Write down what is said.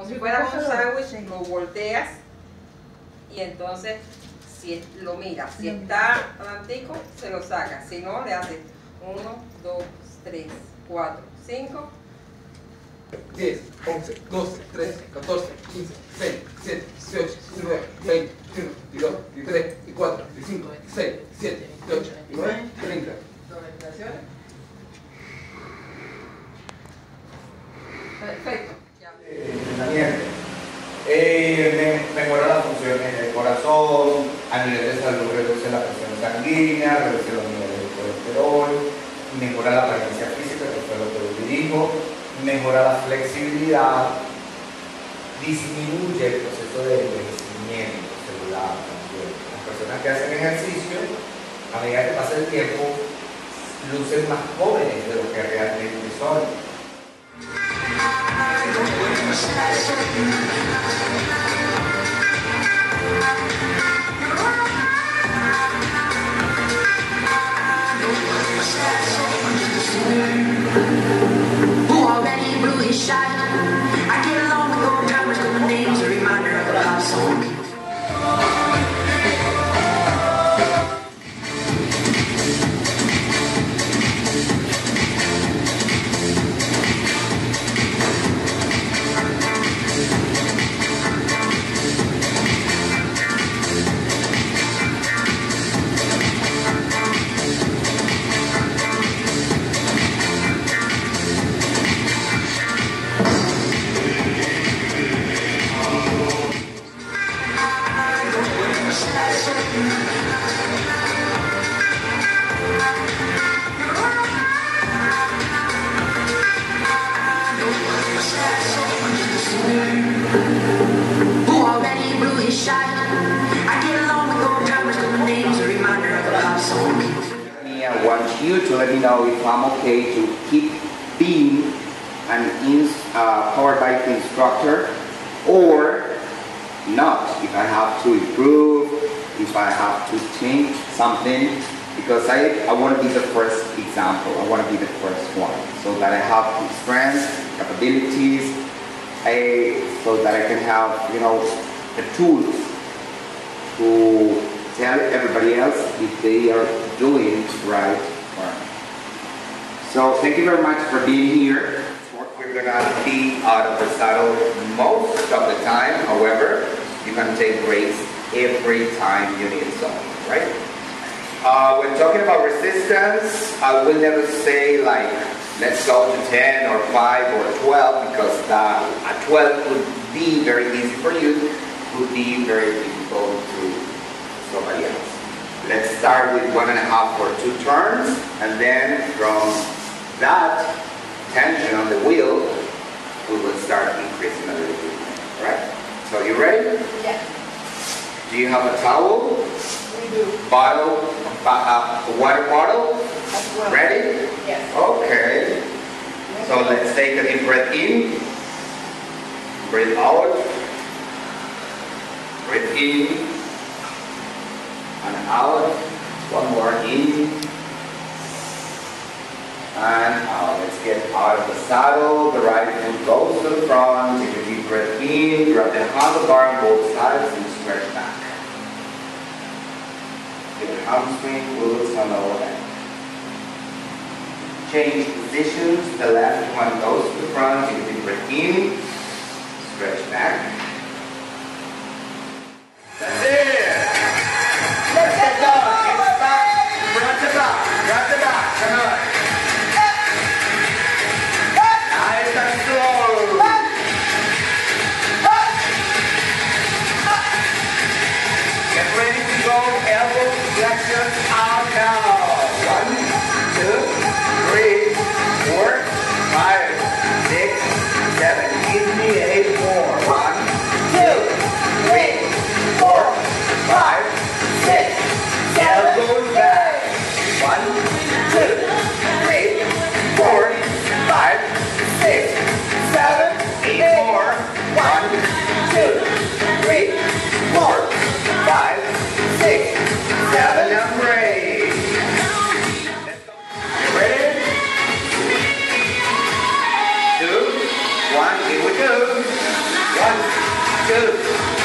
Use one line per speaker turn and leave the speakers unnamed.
como si fuera un sándwich, lo volteas y entonces si lo miras, si está antico se lo sacas, si no le haces 1, 2, 3, 4, 5,
10, 11, 12, 13, 14, 15, 16, 17, 18, 19, 20, 21, 22, 23, 24, 25, 26, 27, 28, 29, 30.
¿Respiraciones? Perfecto.
Mejora las funciones del corazón, a nivel de salud reduce la presión sanguínea, reduce los niveles de colesterol, mejora la apariencia física, que fue lo que yo digo, mejora la flexibilidad, disminuye el proceso de envejecimiento celular también. Las personas que hacen ejercicio, a medida que pasa el tiempo, lucen más jóvenes de lo que realmente son. I want you to let me know if I'm okay to keep being an Powerbike instructor or not, if I have to improve, if I have to change something, because I want to be the first example, I want to be the first one, so that I have the strengths, capabilities, so that I can have, you know, the tools to tell everybody else if they are doing right or not. So thank you very much for being here. We're gonna be out of the saddle most of the time. However, you can take breaks every time you need something, right? When talking about resistance, I will never say like, let's go to 10 or 5 or 12, because a 12 would be very easy for you, would be very difficult to somebody else. Let's start with 1.5 or 2 turns, and then from that tension on the wheel, we will start increasing a little bit more, right? So you ready?
Yes.
Do you have a towel?
We do.
Bottle, water bottle?
As well.
Ready?
Yes.
Okay. So let's take a deep breath in, breathe out, breathe in, and out. One more in and out. Let's get out of the saddle. The right foot goes to the front. Take a deep breath in. Grab the handlebar on both sides and stretch back. Get the hamstring, glutes, and lower back. Change positions. The left one goes to the front. Take a deep breath in. Stretch back. That's it. Let's get going. Hips back, front to back, front to back. Come on. Nice and slow. Get ready to go. Elbow flexion out now. 1, 2, 3, 4, 5, 6, 7. Give me 8 more. 1, 2, 3, 4, 5, 6. Elbows back. 1, 2, 3, 4, 5, 6, 7, 8 more. 1, 2, 3, 4, 5, 6, 7, and break. You ready? 2, 1, here we go.
1, 2,